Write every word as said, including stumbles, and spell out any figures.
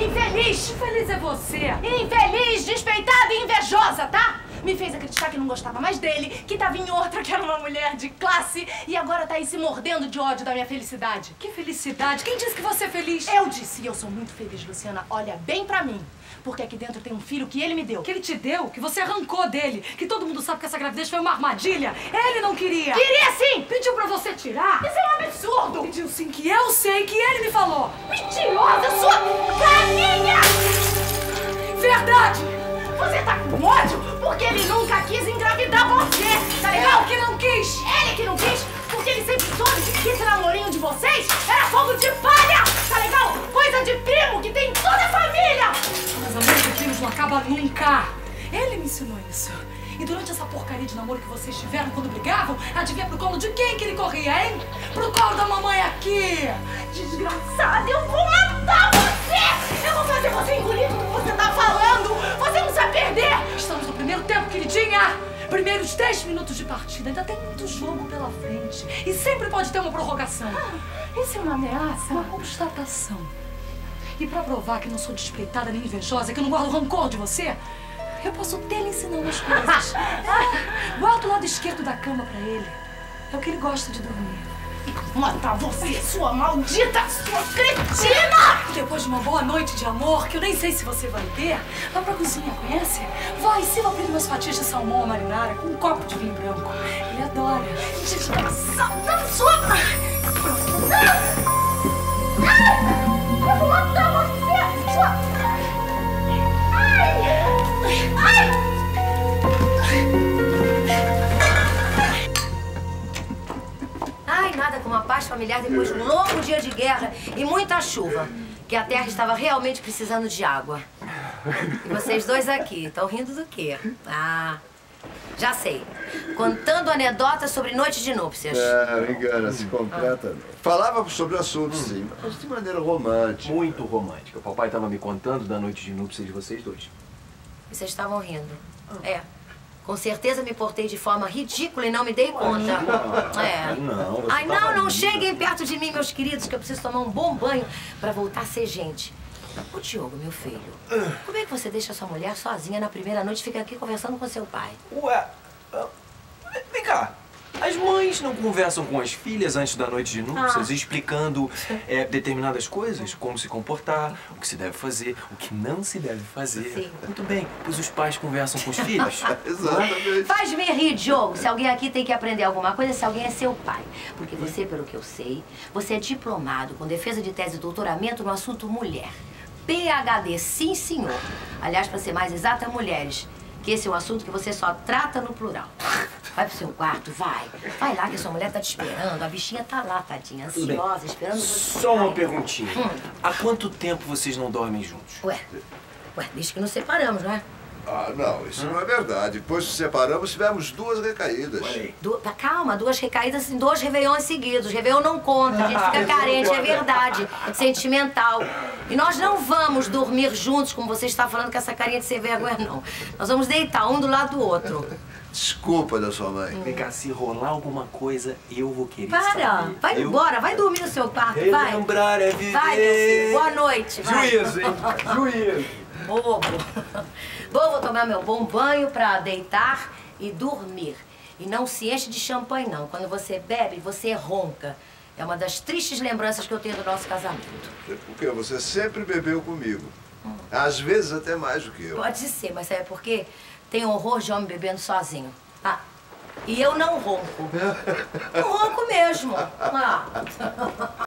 infeliz! Infeliz é você! Infeliz, despeitada e invejosa, tá? Me fez acreditar que não gostava mais dele, que tava em outra, que era uma mulher de classe, e agora tá aí se mordendo de ódio da minha felicidade. Que felicidade? Quem disse que você é feliz? Eu disse, e eu sou muito feliz, Luciana. Olha bem pra mim. Porque aqui dentro tem um filho que ele me deu. Que ele te deu? Que você arrancou dele? Que todo mundo sabe que essa gravidez foi uma armadilha? Ele não queria! Queria sim! Pediu pra você tirar? Isso é um absurdo! Pediu sim, que eu sei, que ele me falou! Mentirosa, sua caninha! Verdade! Você tá com ódio porque ele nunca quis engravidar você, tá legal? Eu que não quis! Ele que não quis, porque ele sempre soube que esse namorinho de vocês era fogo de palha, tá legal? Coisa de primo que tem toda a família! Mas amor de primos não acaba nunca! Ele me ensinou isso. E durante essa porcaria de namoro que vocês tiveram quando brigavam, adivinha pro colo de quem que ele corria, hein? Pro colo da mamãe aqui! Desgraçada, eu vou matar você! Eu vou fazer você engolir tudo que você tá falando! Você não sabe perder! Estamos no primeiro tempo, queridinha! Primeiros dez minutos de partida. Ainda tem muito jogo pela frente. E sempre pode ter uma prorrogação. Ah, isso é uma ameaça? Uma constatação. E pra provar que não sou despeitada nem invejosa, que eu não guardo rancor de você, eu posso até lhe ensinar umas coisas. Guarda o lado esquerdo da cama pra ele. É o que ele gosta de dormir. Matar você, sua maldita, sua cretina! Depois de uma boa noite de amor, que eu nem sei se você vai ter, vá pra cozinha, conhece? Vai, sirva pra ele umas fatias de salmão à marinara com um copo de vinho branco. Ele adora. Desgraçada, sua... Eu vou matar você, sua... Ai! Ai! Ai, nada como uma paz familiar depois de um longo dia de guerra e muita chuva. Que a terra estava realmente precisando de água. E vocês dois aqui, estão rindo do quê? Ah, já sei. Contando anedotas sobre noite de núpcias. É, engana-se completamente. Falávamos sobre o assunto, sim, mas de maneira romântica. Muito romântica. O papai estava me contando da noite de núpcias de vocês dois. E vocês estavam rindo. É. Com certeza me portei de forma ridícula e não me dei conta. É. Não, você Ai, não, tava não linda. cheguem perto de mim, meus queridos, que eu preciso tomar um bom banho pra voltar a ser gente. Ô, Diogo, meu filho, como é que você deixa sua mulher sozinha na primeira noite e fica aqui conversando com seu pai? Ué, ah, vem cá. As mães não conversam com as filhas antes da noite de núpcias, Ah. explicando é, determinadas coisas, como se comportar, o que se deve fazer, o que não se deve fazer. Sim. Muito bem, pois os pais conversam com os filhos. Exatamente. Faz-me rir, Diogo. Se alguém aqui tem que aprender alguma coisa, se alguém é seu pai. Porque você, pelo que eu sei, você é diplomado com defesa de tese de doutoramento no assunto mulher. P H D, sim, senhor. Aliás, para ser mais exata, mulheres. Que esse é um assunto que você só trata no plural. Vai pro seu quarto, vai. Vai lá que a sua mulher tá te esperando. A bichinha tá lá, tadinha, ansiosa, esperando você. Só uma Vai. perguntinha. Hum. Há quanto tempo vocês não dormem juntos? Ué, ué, desde que nos separamos, não é? Ah, não, isso não é verdade. Depois que nos separamos, tivemos duas recaídas. Olha aí. Du tá, calma, duas recaídas em dois réveillões seguidos. Réveillon não conta, a gente fica carente, é verdade. Sentimental. E nós não vamos dormir juntos, como você está falando com essa carinha de sem vergonha, não. Nós vamos deitar um do lado do outro. Desculpa da sua mãe. Vem cá, se rolar alguma coisa, eu vou querer Para, saber. vai Eu- embora, vai dormir no seu quarto, vai. Relembrar é viver. Vai, meu filho, boa noite, vai. Juízo, hein? Juízo. Bobo. Bom, vou tomar meu bom banho pra deitar e dormir. E não se enche de champanhe, não. Quando você bebe, você ronca. É uma das tristes lembranças que eu tenho do nosso casamento. Porque você sempre bebeu comigo. Às vezes até mais do que eu. Pode ser, mas sabe por quê? Tem horror de homem bebendo sozinho. Ah, e eu não ronco. Não ronco mesmo. Ah.